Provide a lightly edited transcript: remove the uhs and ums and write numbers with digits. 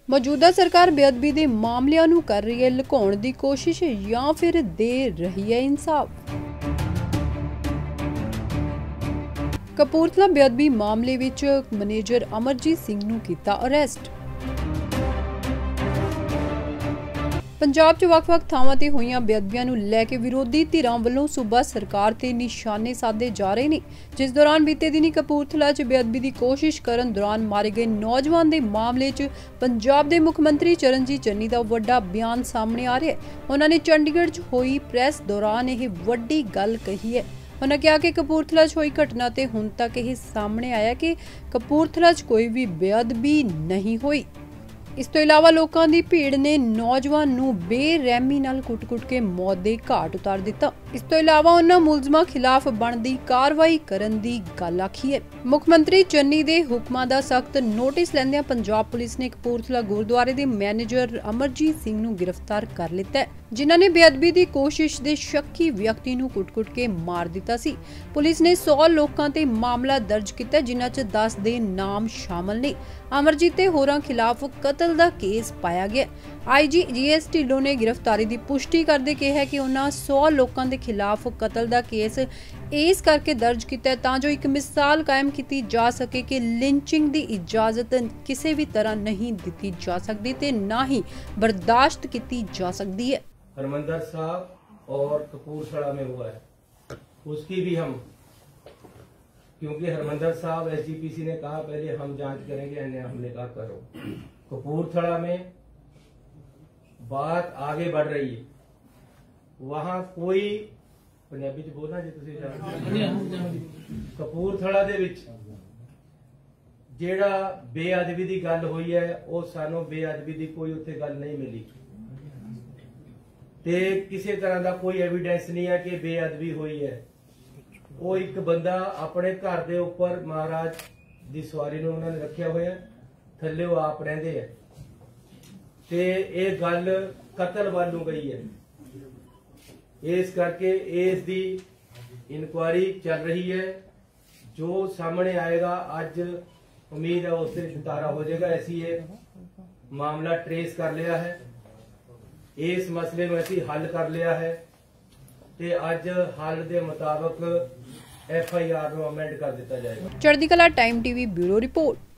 मौजूदा सरकार बेअदबी के मामलों नूं कर रही है लुकाउण की कोशिश या फिर दे रही है इंसाफ। कपूरथला बेअदबी मामले विच मैनेजर अमरजीत सिंह नूं कीता अरेस्ट। पंजाब च ਵੱਖ-ਵੱਖ ਥਾਵਾਂ ਤੇ ਹੋਈਆਂ ਬੇਅਦਬੀਆਂ ਨੂੰ ਲੈ ਕੇ ਵਿਰੋਧੀ ਧਿਰਾਂ ਵੱਲੋਂ ਸੂਬਾ ਸਰਕਾਰ ਤੇ ਨਿਸ਼ਾਨੇ ਸਾਧੇ ਜਾ ਰਹੇ ਨੇ, ਜਿਸ ਦੌਰਾਨ ਬੀਤੇ ਦਿਨੀ ਕਪੂਰਥਲਾ 'ਚ ਬੇਅਦਬੀ ਦੀ ਕੋਸ਼ਿਸ਼ ਕਰਨ ਦੌਰਾਨ ਮਾਰੇ ਗਏ ਨੌਜਵਾਨ ਦੇ ਮਾਮਲੇ 'ਚ ਪੰਜਾਬ ਦੇ ਮੁੱਖ ਮੰਤਰੀ ਚਰਨਜੀਤ ਚੰਨੀ ਦਾ ਵੱਡਾ ਬਿਆਨ ਸਾਹਮਣੇ ਆ ਰਿਹਾ ਹੈ। ਉਹਨਾਂ ਨੇ ਚੰਡੀਗੜ੍ਹ 'ਚ ਹੋਈ ਪ੍ਰੈਸ ਦੌਰਾਨ ਇਹ ਵੱਡੀ ਗੱਲ ਕਹੀ ਹੈ। उन्होंने कहा कि कपूरथला हुई घटना ते हुण तक यह सामने आया कि कपूरथला कोई भी बेअदबी नहीं हुई। इस तो इलावा लोगों की भीड़ ने नौजवान नूं बेरहमी नाल कुट-कुट के मौत दे घाट उतार दिता। इस तो इलावा उन्हां मुलजमां खिलाफ बनदी कार्रवाई करन दी गल आखी है। मुख मंत्री चन्नी दे हुक्मां दा सख्त नोटिस लैंदियां पंजाब पुलिस ने कपूरथला गुरुद्वारे दे मैनेजर अमरजीत सिंह नूं गिरफ्तार कर लिता है, जिन्हां ने बेअदबी दी कोशिश दे शक्की व्यक्ति नूं कुट-कुट के मार दिता सी। पुलिस ने 100 लोकां ते मामला दर्ज किया, जिन्हां च 10 दे नाम शामिल ने। अमरजीत ते होरां खिलाफ कतल दा केस पाया गया। IG GS ढिल्लों ने गिरफ्तारी की पुष्टि करते कहा कि उन्होंने 100 लोगों के खिलाफ कतल का केस इस करके दर्ज किया तां जो एक मिसाल कायम की जा सके कि लिंचिंग की इजाजत किसी भी तरह नहीं दी जा सकती ते ना ही बर्दाश्त की जा सकती है। हरमंदर साहब और कपूरथला में हुआ है, उसकी भी हम, क्योंकि हरमंदर साहब SGPC ने कहा पहले हम जांच करेंगे, हमने कहा करो। कपूरथला में बात आगे बढ़ रही है, वहां कोई पंजाबी च बोलना जी तुसीं कपूरथला दे विच जेड़ा बेअदबी दी गल हुई है, वो सानू बेअदबी दी कोई उत्थे गल नहीं मिली ते किसी तरह का कोई एविडेंस नहीं है कि बेअदबी हुई है। वो एक बंदा अपने घर दे उपर महाराज दी सवारी नूं उन्होंने रखिया होया, थल्ले वो आप रहिंदे है ते ये गल कतल वाल नूं गई है। इस करके इस दी इंक्वायरी चल रही है, जो सामने आएगा अज उम्मीद है उससे निपटारा हो जाएगा। ऐसी ये मामला ट्रेस कर लिया है, इस मसले में ऐसी हल कर लिया है ते अज हल दे मुताबिक FIR नूं अमेंड कर दिता जाएगा। चढ़दी कला टाइम TV ब्यूरो रिपोर्ट।